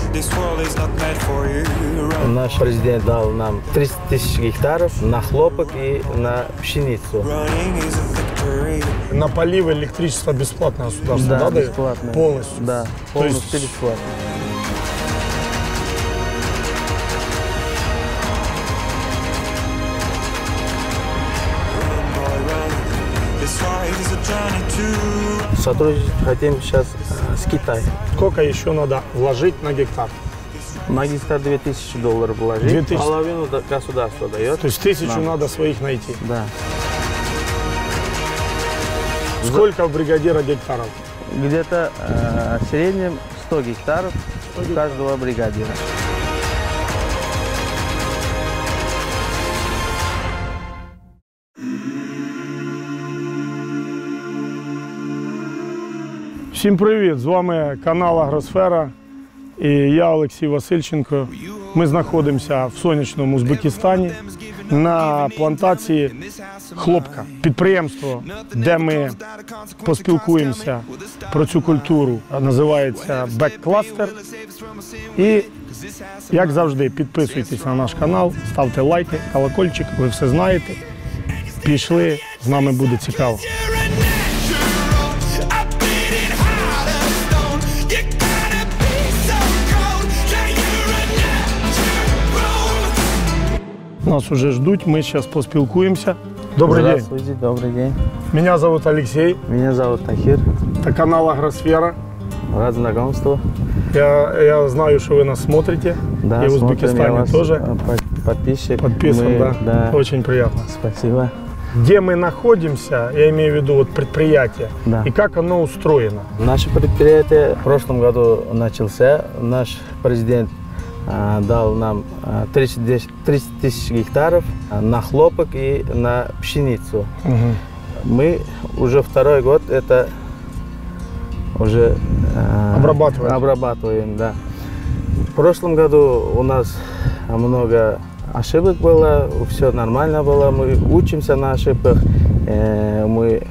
Наш президент дал нам 300 тысяч гектаров на хлопок и на пшеницу. На полив электричество бесплатно государство, да, дает? Бесплатно. Полностью? Да, полностью бесплатно. Сотрудничать хотим сейчас с Китаем. Сколько еще надо вложить на гектар? На гектар $2000 вложить, 2000. Половину государство дает. То есть 1000 надо своих найти? Да. Сколько в бригадира гектаров? Где-то в среднем 100 гектаров у каждого бригадира. Всім привіт! З вами канал Агросфера і я, Олексій Васильченко. Ми знаходимося в сонячному Узбекистані на плантації хлопка. Підприємство, де ми поспілкуємося про цю культуру, називається Бек-кластер. І, як завжди, підписуйтесь на наш канал, ставте лайки, колокольчик, ви все знаєте. Пішли, з нами буде цікаво. Нас уже ждут, мы сейчас поспілкуемся. Добрый день. Здравствуйте, добрый день. Меня зовут Алексей. Меня зовут Тахир. Это канал Агросфера. Рад знакомству. Я знаю, что вы нас смотрите. Да, и в Узбекистане тоже. Подписчик. Подписан, да. Очень приятно. Спасибо. Где мы находимся, я имею в виду вот предприятие, да. И как оно устроено. Наше предприятие в прошлом году начался. Наш президент дал нам 30 тысяч гектаров на хлопок и на пшеницу. Угу. Мы уже второй год это уже обрабатываем, да. В прошлом году у нас много ошибок было, все нормально было, мы учимся на ошибках, мы,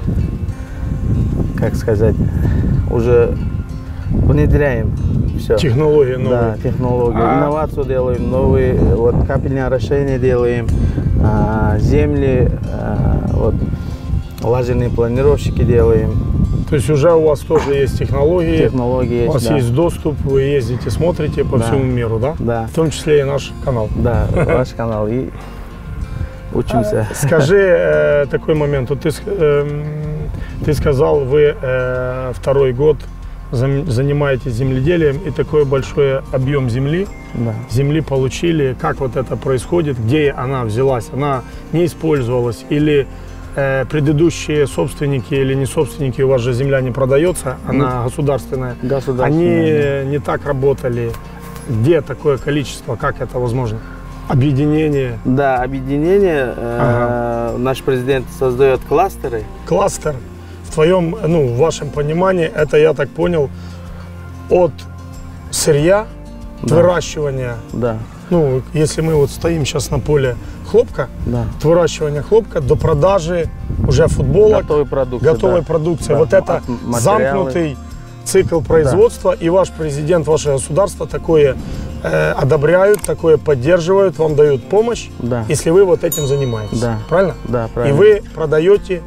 как сказать, уже внедряем все. Технологии новые. Да, технологии. Инновацию делаем, новые, вот капельные орошения делаем, земли, вот лазерные планировщики делаем. То есть уже у вас тоже есть технологии, технологии у вас да. есть доступ, вы ездите, смотрите по всему миру, да? Да. В том числе и наш канал. Да, ваш канал, и учимся. Скажи такой момент, вот ты сказал, вы второй год занимаетесь земледелием, и такой большой объем земли, земли получили. Как вот это происходит, где она взялась? Она не использовалась или предыдущие собственники или не собственники, у вас же земля не продается, она государственная, они не так работали. Где такое количество, как это возможно? Объединение? Да, объединение. Наш президент создает кластеры. Кластер, в твоем, в вашем понимании, это, я так понял, от сырья, выращивания. Да. Ну, если мы вот стоим сейчас на поле хлопка, от выращивания хлопка до продажи уже футболок, готовой продукции. Да. Вот это замкнутый цикл производства, и ваш президент, ваше государство такое одобряют, такое поддерживают, вам дают помощь, если вы вот этим занимаетесь. Да. Правильно? Да, правильно. И вы продаете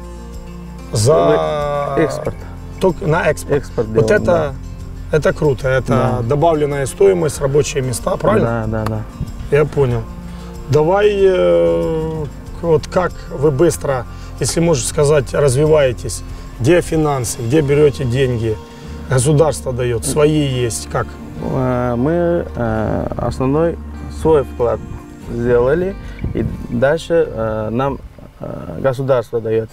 за экспорт. Только на экспорт. Вот делаем, это круто, это добавленная стоимость, рабочие места, правильно? Да, да, да. Я понял. Давай, вот как вы быстро, если можешь сказать, развиваетесь, где финансы, где берете деньги, государство дает, свои есть, как? Мы основной свой вклад сделали, и дальше нам государство дает.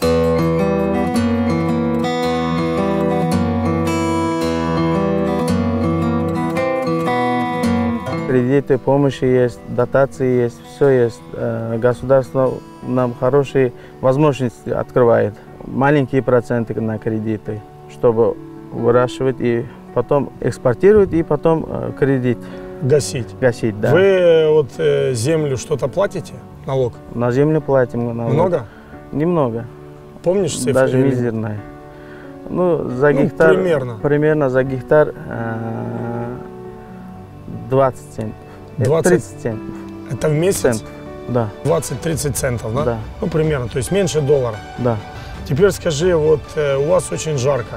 Кредиты, помощи есть, дотации есть, все есть. Государство нам хорошие возможности открывает. Маленькие проценты на кредиты, чтобы выращивать и потом экспортировать, и потом кредит гасить. Гасить, да. Вы вот землю что-то платите, налог? На землю платим налог. Много? Немного. Помнишь цифры? Даже мизерная. Ну, за гектар, примерно. Примерно за гектар 20 центов. 30 центов. Это в месяц? Центов. Да. 20-30 центов, да? Да. Ну, примерно, то есть меньше $1. Да. Теперь скажи, вот у вас очень жарко.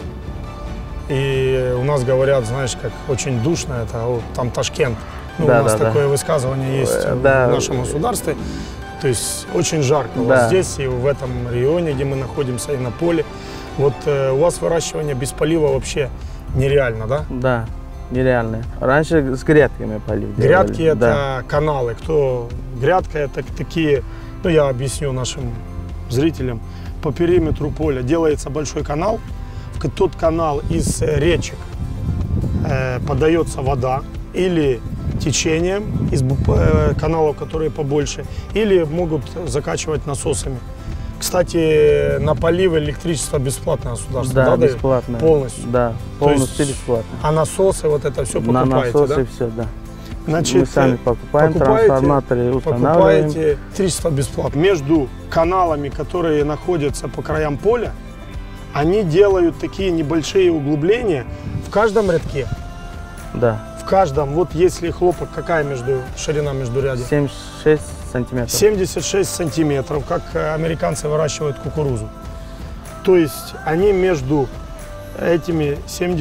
И у нас говорят, знаешь, как очень душно, это вот, там Ташкент. Ну, да, у нас да, такое высказывание есть да. в нашем государстве. То есть очень жарко у Да. вас здесь и в этом районе, где мы находимся, и на поле. Вот у вас выращивание без полива вообще нереально, да? Да, нереально. Раньше с грядками полив делали. Грядки это да. каналы. Грядка это такие, ну я объясню нашим зрителям, по периметру поля делается большой канал. В тот канал из речек подается вода или течением из каналов, которые побольше, или могут закачивать насосами. Кстати, на полив электричество бесплатное государство, да, да, бесплатно. Полностью? Да, полностью бесплатно. А насосы, вот это все покупаете, на насосы да? все, да. Значит, мы сами покупаем, трансформаторы устанавливаем. Покупаете электричество бесплатно. Между каналами, которые находятся по краям поля, они делают такие небольшие углубления в каждом рядке. Да. В каждом, вот если хлопок, какая ширина междурядья? 76 сантиметров. 76 сантиметров, как американцы выращивают кукурузу. То есть они между этими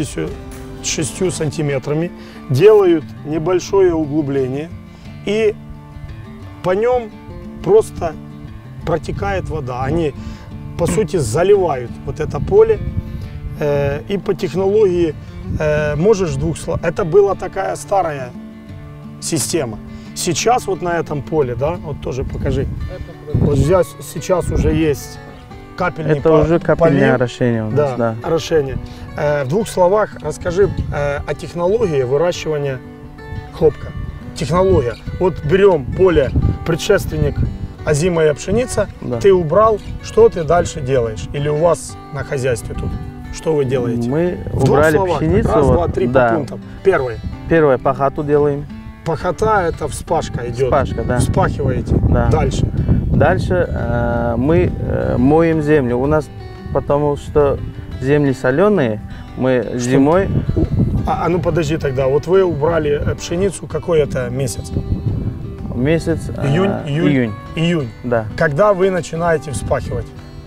76 сантиметрами делают небольшое углубление, и по нем просто протекает вода. Они, по сути, заливают вот это поле, и по технологии можешь в двух словах. Это была такая старая система. Сейчас вот на этом поле, да, вот тоже покажи. Вот здесь сейчас уже есть капельный полив. Это уже капельное орошение у нас, да. Орошение. В двух словах расскажи о технологии выращивания хлопка. Технология. Вот берем поле, предшественник озимая пшеница, да. Ты убрал, что ты дальше делаешь? Или у вас на хозяйстве тут? Что вы делаете? Мы убрали пшеницу. Раз, два, три по пунктам. Первое, пахоту делаем. Пахота это вспашка идет. Вспашка, да. Вспахиваете. Да. Дальше. Дальше мы моем землю. У нас, потому что земли соленые, мы зимой. Ну подожди тогда. Вот вы убрали пшеницу, какой это месяц? Месяц июнь. Да. Когда вы начинаете вспахивать?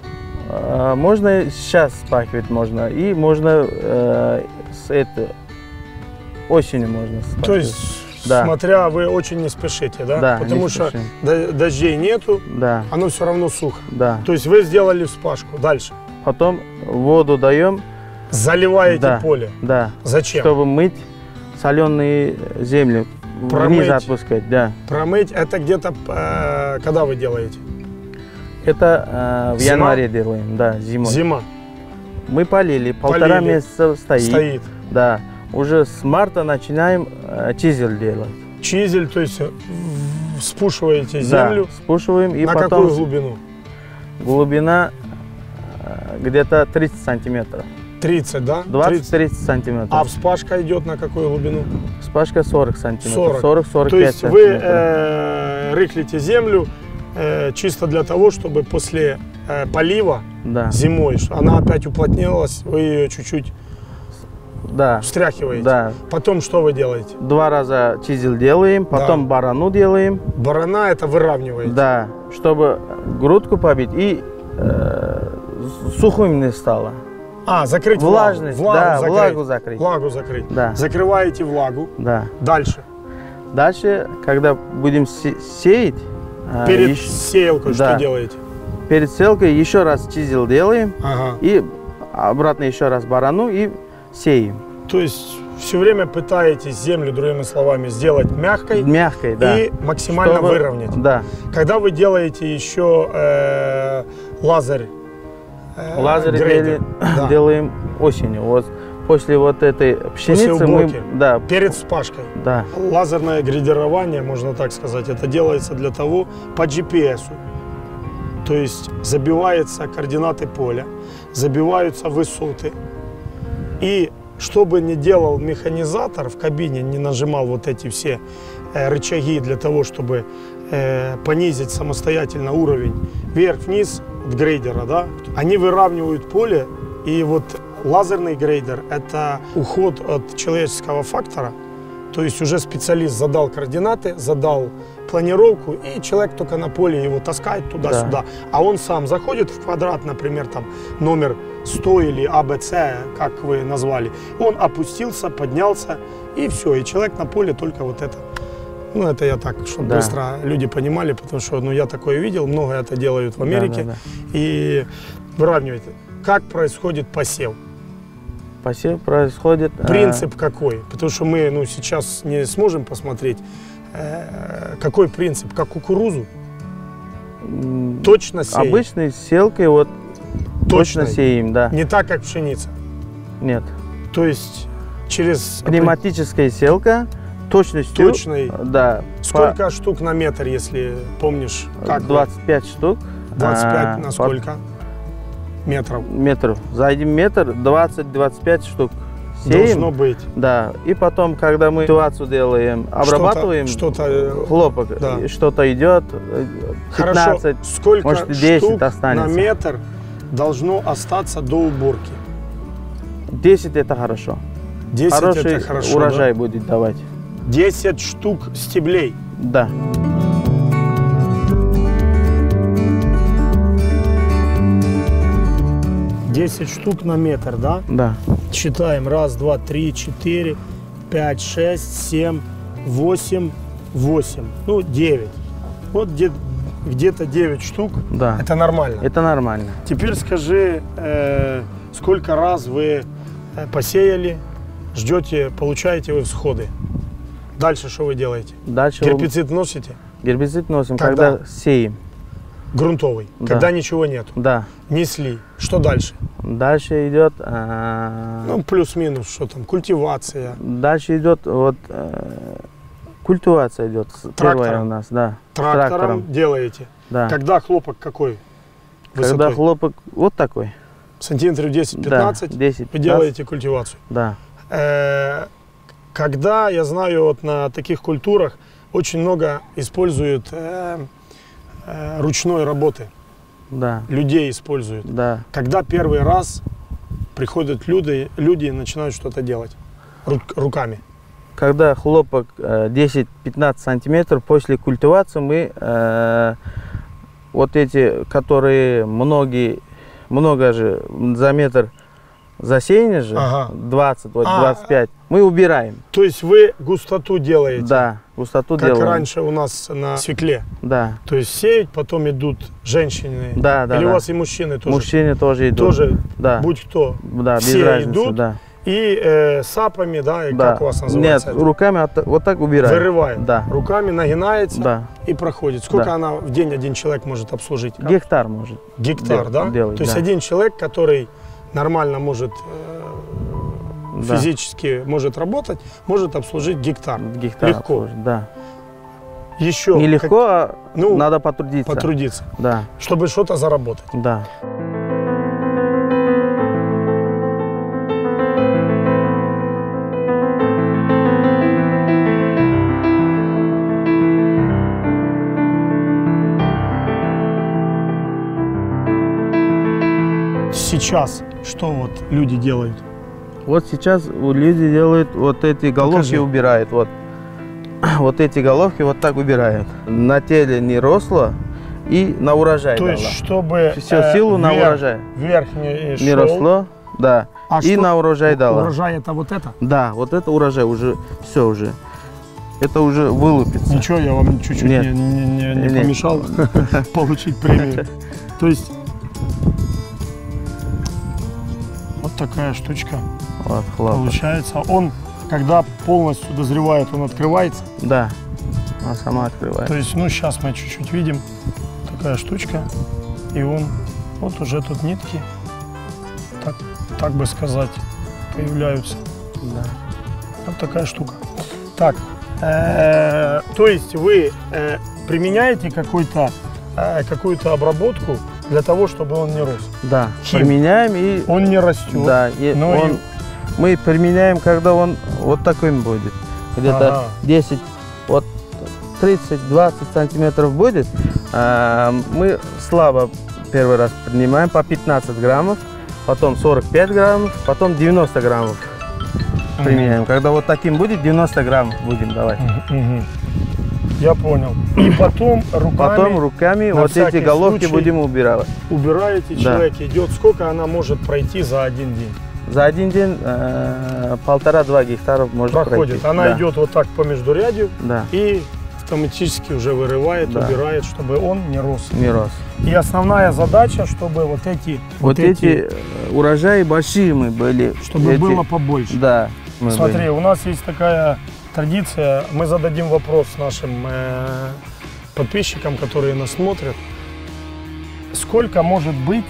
Можно сейчас вспахивать, можно. И можно осенью можно вспахивать. То есть, да. Смотря, вы очень не спешите, да? Да, потому что дождей нету, да. Оно все равно сухо. Да. То есть вы сделали вспашку. Дальше. Потом воду даем. Заливаете поле. Да. Зачем? Чтобы мыть соленые земли. Вниз отпускать, да. Промыть это где-то, когда вы делаете? Это в январе делаем, да, зимой. Зима. Мы полили, полтора месяца стоит. Да. Уже с марта начинаем чизель делать. Чизель, то есть спушиваете землю? Да, спушиваем. И на потом какую глубину? Глубина где-то 30 сантиметров. 30, да? 20-30 сантиметров. А вспашка идет на какую глубину? Вспашка 40 сантиметров. 40-45 То есть вы рыхлите землю чисто для того, чтобы после полива зимой, она опять уплотнилась, вы ее чуть-чуть встряхиваете. Да. Потом что вы делаете? 2 раза чизель делаем, потом барану делаем. Барана это выравниваете? Да, чтобы грудку побить и сухим не стало. Закрыть влажность, влагу закрыть. Влагу закрыть. Да. Закрываете влагу. Да. Дальше? Дальше, когда будем сеять. Перед сеялкой что делаете? Перед сеялкой еще раз чизел делаем. Ага. И обратно еще раз барану и сеем. То есть все время пытаетесь землю, другими словами, сделать мягкой. Мягкой, да. И максимально выровнять. Да. Когда вы делаете еще лазер делаем осенью. Вот после вот этой пшеницы мы перед вспашкой. Да. Лазерное грейдирование, можно так сказать, это делается для того по GPS. То есть забиваются координаты поля, забиваются высоты. И что бы ни делал механизатор в кабине, не нажимал вот эти все рычаги для того, чтобы понизить самостоятельно уровень вверх-вниз от грейдера, да, они выравнивают поле, и вот лазерный грейдер – это уход от человеческого фактора То есть уже специалист задал координаты, задал планировку, и человек только на поле его таскает туда-сюда. А он сам заходит в квадрат, например, там номер 100 или АБЦ, как вы назвали. Он опустился, поднялся, и все. И человек на поле только вот это. Ну, это я так, чтобы быстро люди понимали, потому что я такое видел, много это делают в Америке. И выравнивайте. Как происходит посев? Посев происходит... Принцип какой? Потому что мы сейчас не сможем посмотреть. Какой принцип? Как кукурузу? Точно сеем? Обычной селкой точно сеем, да. Не так, как пшеница? Нет. То есть через... Пневматическая селка, точностью... Точной? Да. Сколько штук на метр, если помнишь? Как 25 штук. 25 на сколько? Метров? Метров. За 1 метр 20-25 штук. Сеем, должно быть. Да. И потом, когда мы культивацию делаем, обрабатываем хлопок, что-то идет, 15, хорошо. Сколько может 10 штук останется. На метр должно остаться до уборки? 10 это хорошо. 10 хороший это хорошо, урожай да? будет давать. 10 штук стеблей? Да. Десять штук на метр, да? Да. Считаем. 1, 2, 3, 4, 5, 6, 7, 8, 8. 9. Вот где-то 9 штук. Да. Это нормально? Это нормально. Теперь скажи, сколько раз вы посеяли, ждете, получаете вы всходы? Дальше что вы делаете? Дальше гербицид носите? Гербицид носим, когда сеем. Грунтовый, да. Когда ничего нет. Да. Несли. Что дальше? Дальше идет... плюс-минус, что там, культивация. Дальше идет культивация идет. Первая у нас, да. Трактором делаете? Да. Когда хлопок какой высотой? Когда хлопок вот такой. Сантиметров 10-15? Да, 10-15. Вы делаете культивацию? Да. Когда, я знаю, на таких культурах очень много используют ручной работы. Да. Людей используют. Да. Когда первый раз приходят люди и начинают что-то делать руками? Когда хлопок 10-15 сантиметров, после культивации мы вот эти, которые много же за метр засеяны же, 20, 25, мы убираем. То есть вы густоту делаете? Да, густоту делаем. Как раньше у нас на свекле? Да. То есть сеять, потом идут женщины? Да, да. Или у вас и мужчины тоже? Мужчины тоже идут. Тоже, да. Будь кто? Да, все без разницы, идут да. И сапами, да, и да. Как у вас называется? Нет, руками вот так убираем. Вырываем? Да. Руками нагинается и проходит. Сколько да. она в день один человек может обслужить? Гектар может. Гектар, да? Делать, то есть один человек, который нормально может физически может работать, может обслужить гектар. Легко. Обслужить, да. Еще нелегко, надо потрудиться. Потрудиться. Да. Чтобы что-то заработать. Да. Сейчас что вот люди делают? Вот сейчас люди делают вот эти головки, убирают. Вот эти головки вот так убирают. На теле не росло и на урожай. То есть, чтобы всю силу на урожай. Верхний не росло, да. И на урожай дало. Урожай это вот это? Да, вот это урожай уже, все уже. Это уже вылупится. Ничего, я вам чуть-чуть не помешал получить премию. То есть вот такая штучка получается. Он, когда полностью дозревает, он открывается? Да, она сама открывается. То есть, сейчас мы чуть-чуть видим, такая штучка, и он, вот уже тут нитки, так бы сказать, появляются. Да. Вот такая штука. Так, то есть вы применяете какую-то обработку для того, чтобы он не рос? Да, применяем и... Он не растет. Да, и мы применяем, когда он вот таким будет. Где-то 10, 30-20 сантиметров будет. Мы слабо первый раз принимаем по 15 граммов, потом 45 граммов, потом 90 граммов. применяем. Когда вот таким будет, 90 грамм будем давать. Я понял. И потом руками вот эти головки будем убирать. Убираете, человек идет. Сколько она может пройти за один день? За один день 1,5-2 гектара может проходит. Пройти. Она идет вот так по междурядью и автоматически уже вырывает, убирает, чтобы он не рос. Не рос. И основная задача, чтобы вот эти урожаи большие мы были. Чтобы было побольше. Да. Смотри, у нас есть такая традиция. Мы зададим вопрос нашим подписчикам, которые нас смотрят. Сколько может быть,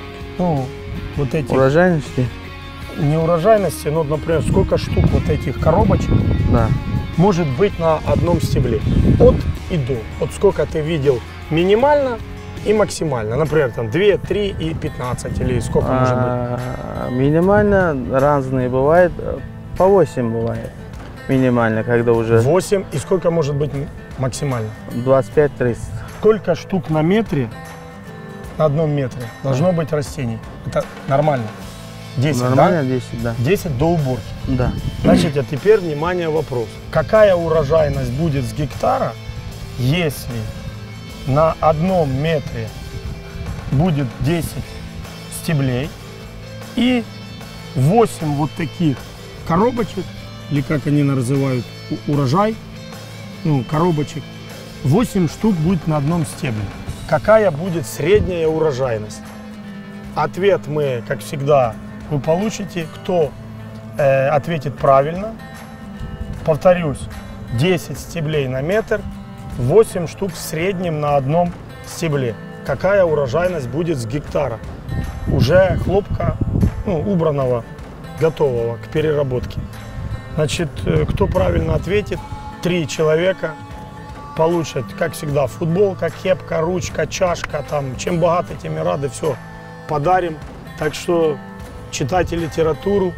вот этих... Урожайности? Не урожайности, но, например, сколько штук вот этих коробочек может быть на одном стебле? От и до. Вот сколько ты видел минимально и максимально? Например, там 2, 3 и 15 или сколько может быть? Минимально разные бывают. По 8 бывает. Минимально, когда уже... 8. И сколько может быть максимально? 25-30. Сколько штук на метре, на одном метре должно быть растений? Это нормально? 10, нормально, да? 10, да. 10 до уборки. Да. Значит, а теперь, внимание, вопрос. Какая урожайность будет с гектара, если на одном метре будет 10 стеблей и 8 вот таких коробочек, или как они называют, урожай, коробочек, 8 штук будет на одном стебле. Какая будет средняя урожайность? Ответ мы, как всегда, вы получите, кто ответит правильно. Повторюсь, 10 стеблей на метр, 8 штук в среднем на одном стебле. Какая урожайность будет с гектара? Уже хлопка, убранного, готового к переработке. Значит, кто правильно ответит, 3 человека получат, как всегда, футболка, кепка, ручка, чашка, там, чем богаты, тем и рады, все подарим. Так что читайте литературу.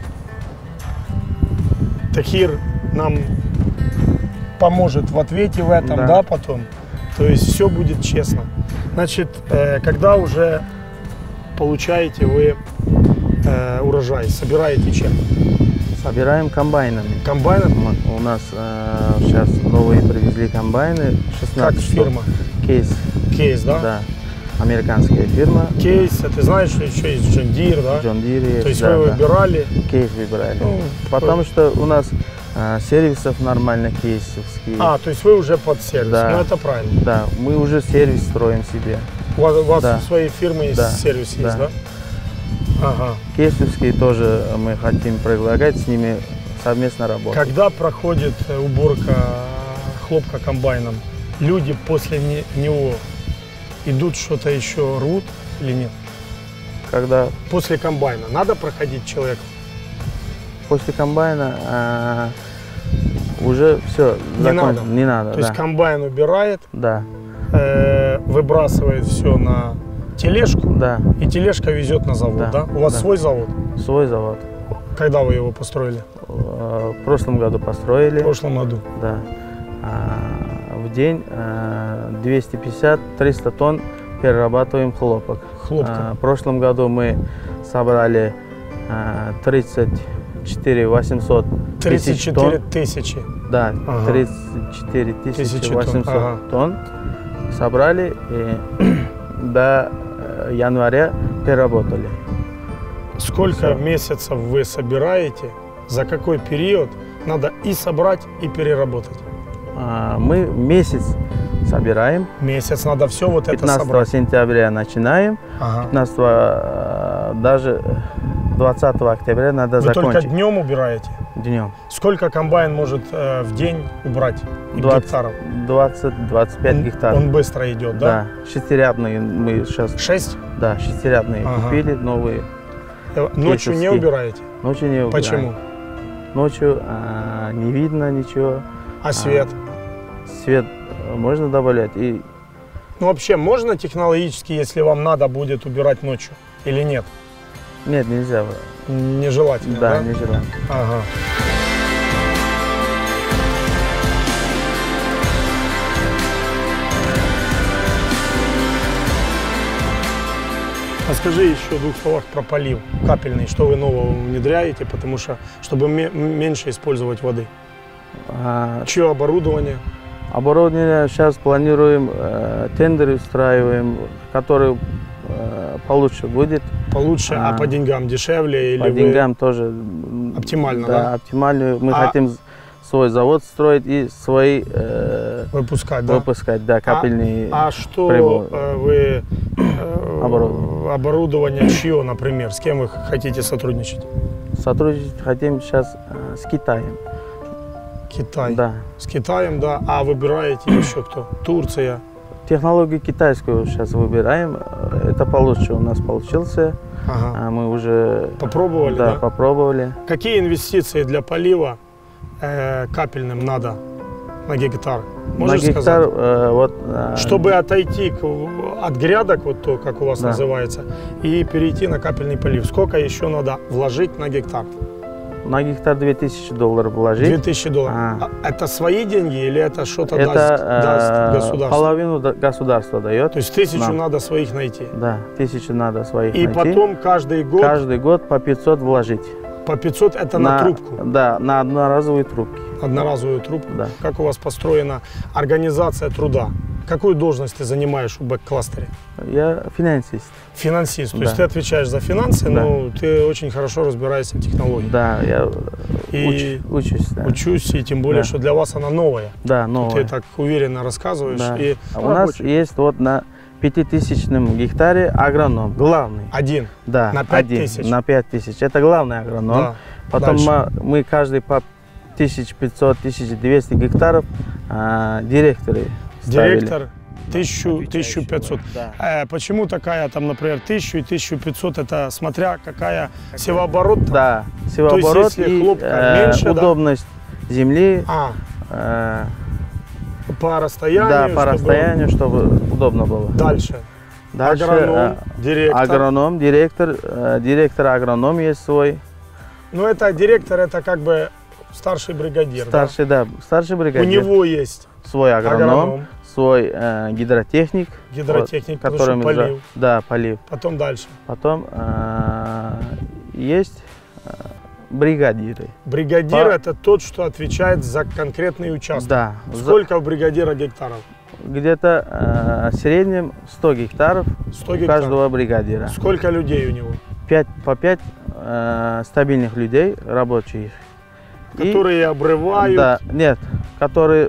Тахир нам поможет в ответе в этом, да, потом. То есть все будет честно. Значит, когда уже получаете вы урожай, собираете чем? Собираем комбайнами. Комбайном? У нас сейчас новые привезли комбайны. 16 как фирма? Кейс. Кейс, да? Да. Американская фирма. Кейс, ты знаешь, что еще есть John Deere, да? John Deere есть. То есть вы выбирали? Кейс выбирали. Потому что у нас сервисов нормально кейсовские. То есть вы уже под сервис. Да. Ну это правильно. Да, мы уже сервис строим себе. У вас в своей фирме есть сервис, есть, да? Ага. Кейсовские тоже мы хотим предлагать, с ними совместно работать. Когда проходит уборка хлопка комбайном, люди после него идут что-то еще рвут или нет? Когда? После комбайна. Надо проходить человеку? После комбайна уже все. Не надо. То есть комбайн убирает, выбрасывает все на тележку, и тележка везет на завод, да? У вас свой завод? Свой завод. Когда вы его построили? В прошлом году построили. В прошлом году? Да. В день 250-300 тонн перерабатываем хлопок. В прошлом году мы собрали 34 800 тысяч тонн. 34 тысячи? Да, 34 800 тонн собрали и до января переработали. Сколько месяцев вы собираете? За какой период надо и собрать, и переработать? Мы месяц собираем. Месяц надо все вот это собрать. 15 сентября начинаем. 15 даже 20 октября надо закончить. Вы только днем убираете? Днем. Сколько комбайн может в день убрать гектаров? 20-25 гектаров. Он быстро идет, да? Да. Шестирядные мы сейчас. 6? Да, шестирядные купили, новые. Ночью не убираете? Ночью не убираем. Почему? Ночью не видно ничего. А свет? Свет можно добавлять. Ну вообще можно технологически, если вам надо будет убирать ночью или нет? Нет, нельзя. Нежелательно, да? Да, нежелательно. Ага. Расскажи еще в 2 словах про полив капельный, что вы нового внедряете, потому что, чтобы меньше использовать воды. Чье оборудование? Оборудование сейчас планируем, тендеры устраиваем, который получше будет. Получше, а по деньгам дешевле? По деньгам тоже. Оптимально, да? Оптимально. Мы хотим свой завод строить и свои выпускать, да? Выпускать, да, капельные что приборы. Вы оборудование чье, например, с кем вы хотите сотрудничать? Сотрудничать хотим сейчас с Китаем. Китай? Да. С Китаем, да. А выбираете еще кто? Турция? Технологию китайскую сейчас выбираем. Это получше у нас получился. Ага. Мы уже попробовали, да? Попробовали. Какие инвестиции для полива капельным надо на гектар? Можешь на гектар, сказать? Чтобы отойти от грядок, вот то, как у вас называется, и перейти на капельный полив. Сколько еще надо вложить на гектар? На гектар $2000 вложить. $2000. Это свои деньги или это что-то даст государство? Половину государства дает. То есть 1000 надо своих найти? Да, 1000 надо своих найти. И потом каждый год? Каждый год по 500 вложить. По 500 это на трубку? Да, на одноразовые трубки. Одноразовую трубку? Да. Как у вас построена организация труда? Какую должность ты занимаешь в бэк-кластере? Я финансист. Финансист. То есть ты отвечаешь за финансы, но ты очень хорошо разбираешься в технологии. Да, я учусь. Да. Учусь, и тем более, что для вас она новая. Да, новая. Ты так уверенно рассказываешь. Да. И у нас есть вот на 5000 гектаре агроном, главный. Один? Да, на 5000? На 5000. Это главный агроном. Да. Потом мы каждый по 1500-1200 гектаров директоры ставили. Директор 1000-1500. Да. Почему такая, там, например, 1000 и 1500, это смотря какая севооборот? Да, севооборот. То есть, если хлопка меньше, удобность земли. По расстоянию? Да, по расстоянию, чтобы удобно было. Дальше? Агроном, директор? Агроном, директор агроном есть свой. Ну, это директор, это как бы старший бригадир, старший, да? Старший бригадир. У него есть свой агроном, свой гидротехник. Гидротехник, вот, который полив. Да, полив. Потом дальше? Потом есть бригадиры. Бригадир это тот, что отвечает за конкретный участок. Да. Сколько у бригадира гектаров? Где-то в среднем 100 гектаров 100 гектаров. Каждого бригадира. Сколько людей у него? По 5 стабильных людей, рабочих. Которые обрывают? Да, нет, которые...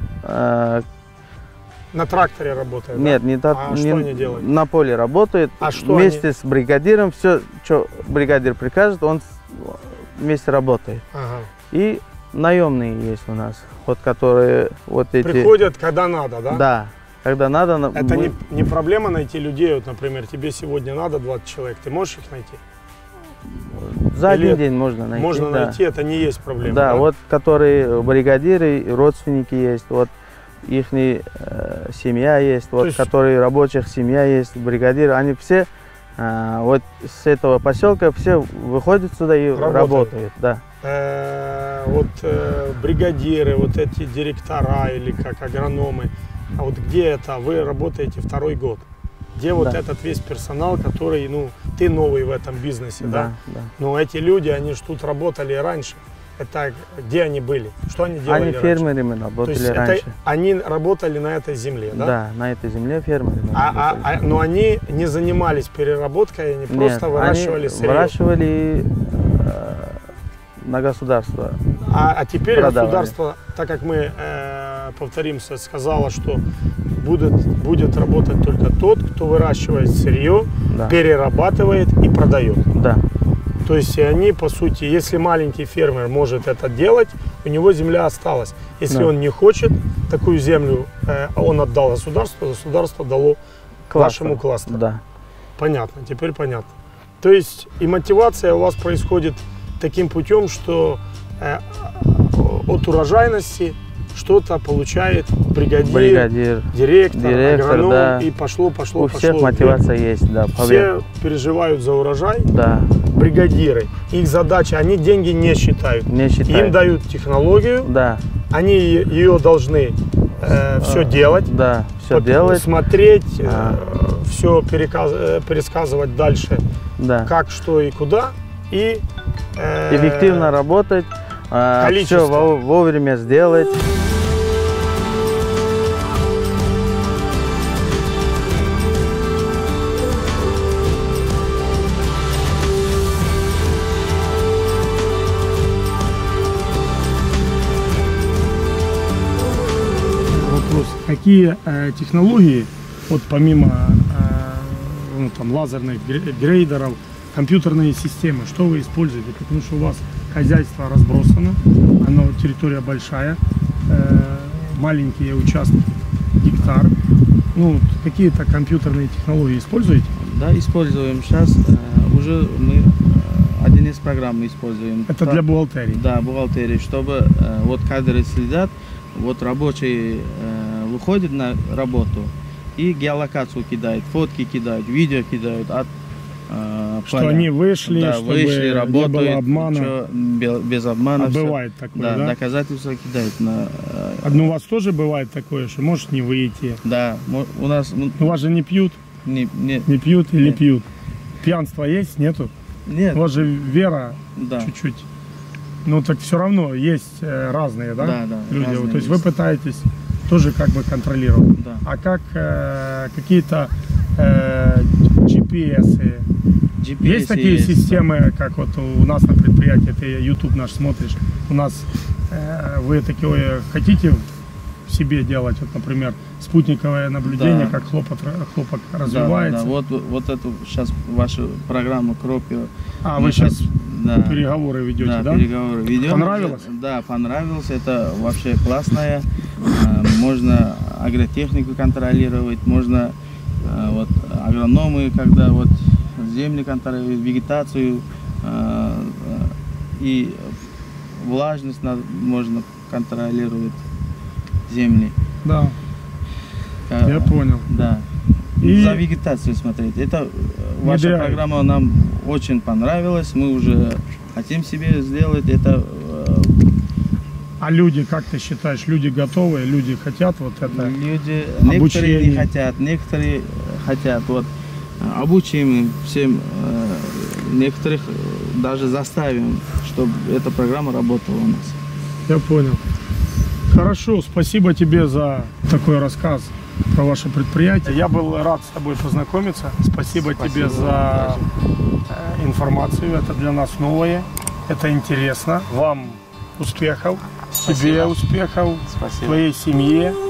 на тракторе работают? Нет, да? что они делают? На поле работают. Вместе с бригадиром, все, что бригадир прикажет, он вместе работает. Ага. И наемные есть у нас, вот которые вот эти... Приходят, когда надо, да? Да, когда надо. Это не проблема найти людей, вот, например, тебе сегодня надо 20 человек, ты можешь их найти? За один день можно найти. Можно найти, это не есть проблема. Да, вот которые бригадиры, родственники есть, вот их семья есть, вот есть... которые рабочих семья есть, бригадиры, они все вот с этого поселка все выходят сюда и работают. Да. Бригадиры, вот эти директора или как агрономы, а вот где это? Вы работаете 2-й год. Где вот этот весь персонал, который, ты новый в этом бизнесе, да? Да. Но эти люди, они же тут работали раньше. Это где они были? Что они делали раньше? Они фермерами работали раньше. Они работали на этой земле, да? Да, на этой земле фермерами. Но они не занимались переработкой, они просто выращивали сырье. Выращивали на государство. А теперь государство, так как мы повторимся, сказала, что будет работать только тот, кто выращивает сырье, перерабатывает и продает. Да. То есть они, по сути, если маленький фермер может это делать, у него земля осталась. Если он не хочет такую землю, он отдал государству, государство дало вашему кластеру. Да. Понятно, теперь понятно. То есть и мотивация у вас происходит таким путем, что от урожайности что-то получает бригадир, директор, агроном, и пошло. У всех мотивация есть, да. Все переживают за урожай, да. Бригадиры. Их задача, они деньги не считают. Не считают. Им дают технологию, да. Они ее должны все делать. Да, все делать. Смотреть, все пересказывать дальше, да. Как, что и куда. И эффективно работать, все вовремя сделать. Вопрос, какие технологии, вот помимо там, лазерных грейдеров, компьютерные системы, что вы используете? Потому что у вас хозяйство разбросано, территория большая, маленькие участки, гектар. Ну, какие-то компьютерные технологии используете? Да, используем. Сейчас уже мы один из программ используем. Это для бухгалтерии? Да, бухгалтерии, чтобы вот кадры следят, вот рабочий выходит на работу и геолокацию кидает, фотки кидают, видео кидают от что они вышли, да, чтобы вышли, работают, не было обмана. Без обмана. А бывает такое, да? Доказательства кидают. Ну, у вас тоже бывает такое, что может не выйти? Да, у нас... У вас же не пьют? Не пьют или нет. Пьют? Пьянства есть, нету? Нет. У вас же вера да. чуть-чуть. Ну, так все равно есть разные, да? Да, люди. Разные То есть есть. Вы пытаетесь тоже как бы контролировать. Да. А как какие-то GPS? Есть такие системы, как вот у нас на предприятии, ты YouTube наш смотришь, у нас вы такое хотите в себе делать, вот, например, спутниковое наблюдение, да. Как хлопок развивается? Да. Вот эту сейчас вашу программу Кропио. Вы сейчас переговоры ведете, да? Переговоры ведем. Понравилось? Да, понравилось. Это вообще классное. Можно агротехнику контролировать, можно вот агрономы, когда вот земли контролируют, вегетацию и влажность можно контролировать земли. Да. Я понял. Да. И за вегетацию смотреть. Это ваша программа нам очень понравилась. Мы уже хотим себе сделать это. А люди, как ты считаешь, люди готовы, люди хотят вот это? Люди, некоторые не хотят, некоторые хотят. Вот обучим всем, некоторых даже заставим, чтобы эта программа работала у нас. Я понял. Хорошо, спасибо тебе за такой рассказ про ваше предприятие. Я был рад с тобой познакомиться. Спасибо тебе за информацию. Это для нас новое, это интересно. Вам успехов, тебе успехов, твоей семье.